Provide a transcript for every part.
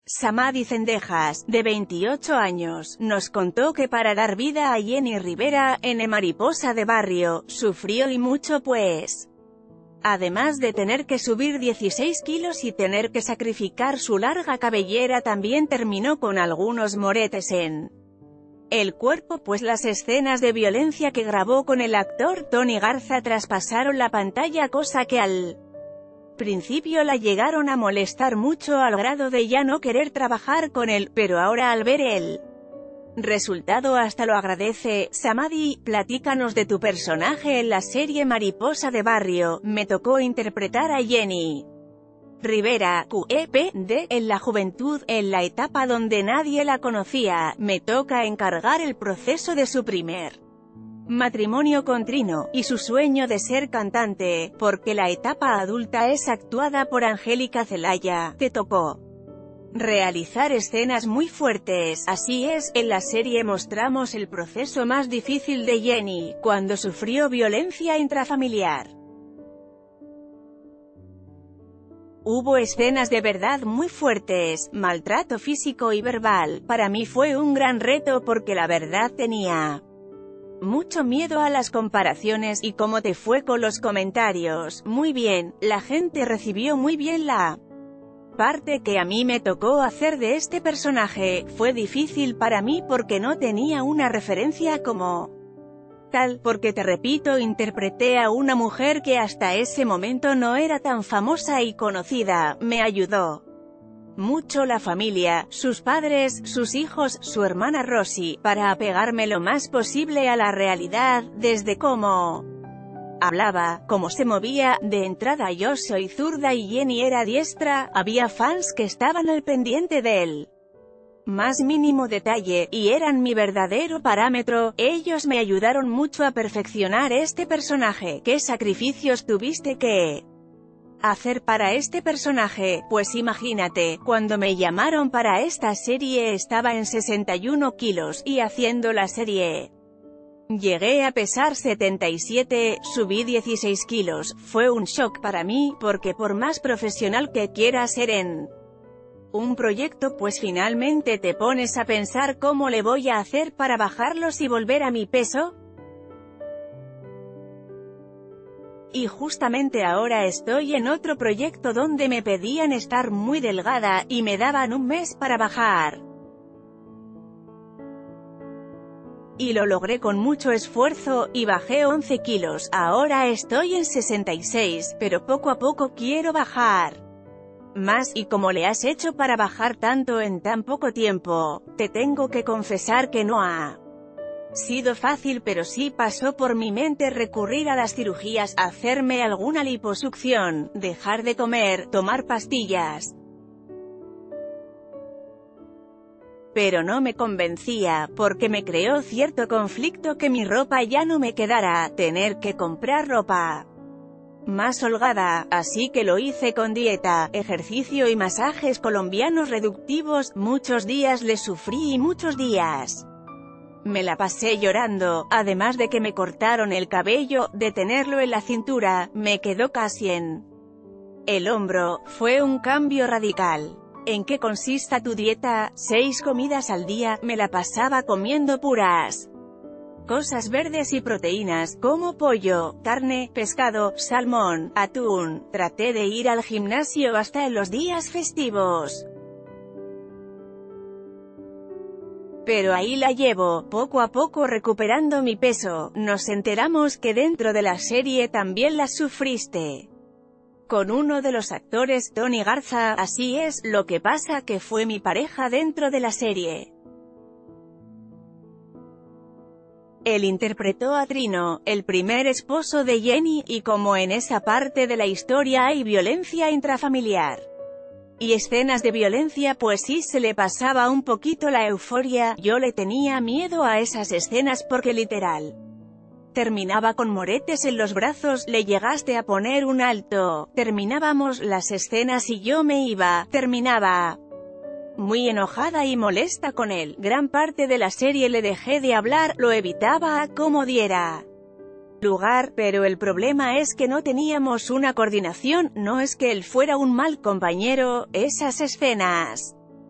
Samadhi Cendejas, de 28 años, nos contó que para dar vida a Jenny Rivera, en Mariposa de Barrio, sufrió y mucho pues. Además de tener que subir 16 kilos y tener que sacrificar su larga cabellera, también terminó con algunos moretes en el cuerpo, pues las escenas de violencia que grabó con el actor Tony Garza traspasaron la pantalla, cosa que al principio la llegaron a molestar mucho al grado de ya no querer trabajar con él, pero ahora al ver el resultado hasta lo agradece. Samadhi, platícanos de tu personaje en la serie Mariposa de Barrio. Me tocó interpretar a Jenny Rivera, QEPD, en la juventud, en la etapa donde nadie la conocía. Me toca encargar el proceso de su primer matrimonio con Trino, y su sueño de ser cantante, porque la etapa adulta es actuada por Angélica Zelaya. Te tocó realizar escenas muy fuertes. Así es, en la serie mostramos el proceso más difícil de Jenny, cuando sufrió violencia intrafamiliar. Hubo escenas de verdad muy fuertes, maltrato físico y verbal. Para mí fue un gran reto porque la verdad tenía mucho miedo a las comparaciones. ¿Y cómo te fue con los comentarios? Muy bien, la gente recibió muy bien la parte que a mí me tocó hacer de este personaje. Fue difícil para mí porque no tenía una referencia como tal, porque te repito, interpreté a una mujer que hasta ese momento no era tan famosa y conocida. Me ayudó mucho la familia, sus padres, sus hijos, su hermana Rosy, para apegarme lo más posible a la realidad, desde cómo hablaba, cómo se movía. De entrada yo soy zurda y Jenny era diestra. Había fans que estaban al pendiente del más mínimo detalle, y eran mi verdadero parámetro. Ellos me ayudaron mucho a perfeccionar este personaje. ¿Qué sacrificios tuviste que hacer para este personaje? Pues imagínate, cuando me llamaron para esta serie estaba en 61 kilos, y haciendo la serie llegué a pesar 77, subí 16 kilos, fue un shock para mí, porque por más profesional que quiera ser en un proyecto, pues finalmente te pones a pensar cómo le voy a hacer para bajarlos y volver a mi peso. Y justamente ahora estoy en otro proyecto donde me pedían estar muy delgada, y me daban un mes para bajar. Y lo logré con mucho esfuerzo, y bajé 11 kilos, ahora estoy en 66, pero poco a poco quiero bajar más. ¿Y cómo le has hecho para bajar tanto en tan poco tiempo? Te tengo que confesar que no ha sido fácil, pero sí pasó por mi mente recurrir a las cirugías, hacerme alguna liposucción, dejar de comer, tomar pastillas. Pero no me convencía, porque me creó cierto conflicto que mi ropa ya no me quedara, tener que comprar ropa más holgada, así que lo hice con dieta, ejercicio y masajes colombianos reductivos. Muchos días le sufrí y muchos días me la pasé llorando, además de que me cortaron el cabello. De tenerlo en la cintura, me quedó casi en el hombro. Fue un cambio radical. ¿En qué consiste tu dieta? 6 comidas al día, me la pasaba comiendo puras cosas verdes y proteínas, como pollo, carne, pescado, salmón, atún. Traté de ir al gimnasio hasta en los días festivos, pero ahí la llevo, poco a poco recuperando mi peso. Nos enteramos que dentro de la serie también la sufriste con uno de los actores, Tony Garza. Así es, lo que pasa que fue mi pareja dentro de la serie. Él interpretó a Trino, el primer esposo de Jenny, y como en esa parte de la historia hay violencia intrafamiliar y escenas de violencia, pues sí se le pasaba un poquito la euforia. Yo le tenía miedo a esas escenas porque literal terminaba con moretes en los brazos. Le llegaste a poner un alto. Terminábamos las escenas y yo me iba. Terminaba muy enojada y molesta con él. Gran parte de la serie le dejé de hablar, lo evitaba como diera lugar, pero el problema es que no teníamos una coordinación. No es que él fuera un mal compañero, esas escenas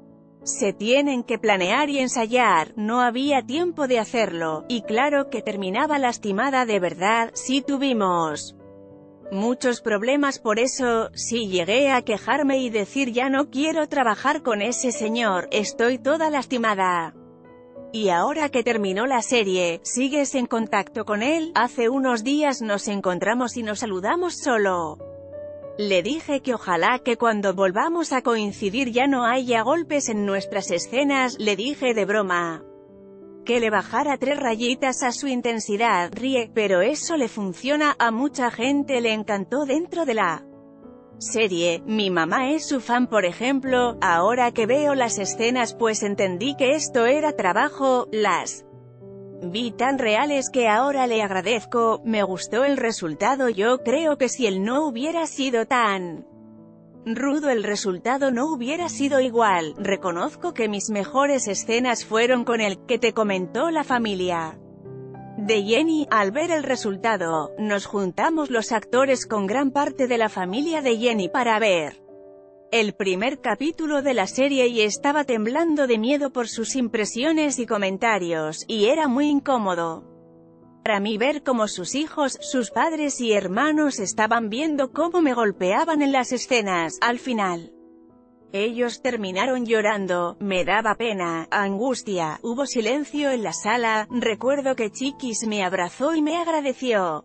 Se tienen que planear y ensayar, no había tiempo de hacerlo, y claro que terminaba lastimada de verdad. Sí tuvimos muchos problemas por eso, sí llegué a quejarme y decir ya no quiero trabajar con ese señor, estoy toda lastimada. Y ahora que terminó la serie, ¿sigues en contacto con él? Hace unos días nos encontramos y nos saludamos solo. Le dije que ojalá que cuando volvamos a coincidir ya no haya golpes en nuestras escenas, le dije de broma. Que le bajara 3 rayitas a su intensidad, ríe, pero eso le funciona, a mucha gente le encantó dentro de la serie, mi mamá es su fan por ejemplo, ahora que veo las escenas pues entendí que esto era trabajo, las vi tan reales que ahora le agradezco, me gustó el resultado. Yo creo que si él no hubiera sido tan rudo el resultado no hubiera sido igual. Reconozco que mis mejores escenas fueron con el que te comentó la familia de Jenny. Al ver el resultado, nos juntamos los actores con gran parte de la familia de Jenny para ver el primer capítulo de la serie y estaba temblando de miedo por sus impresiones y comentarios, y era muy incómodo para mí ver cómo sus hijos, sus padres y hermanos estaban viendo cómo me golpeaban en las escenas. Al final, ellos terminaron llorando, me daba pena, angustia, hubo silencio en la sala, recuerdo que Chiquis me abrazó y me agradeció.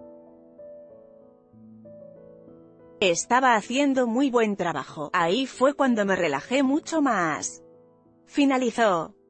Estaba haciendo muy buen trabajo, ahí fue cuando me relajé mucho más. Finalizó.